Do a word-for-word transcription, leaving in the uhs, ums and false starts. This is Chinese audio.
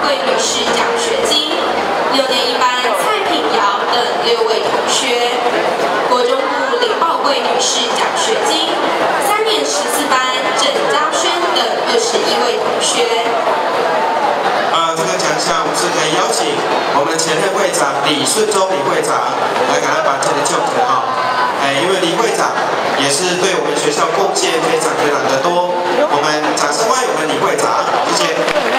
贵女士奖学金，六年一班蔡品瑶等六位同学；国中部林宝贵女士奖学金，三年十四班郑嘉轩等二十一位同学。 呃，这个奖项我们是可以邀请我们的前任会长李顺忠李会长来给他把这个就职哈。哎，因为李会长也是对我们学校贡献非常非常的多，我们掌声欢迎我们李会长，谢谢。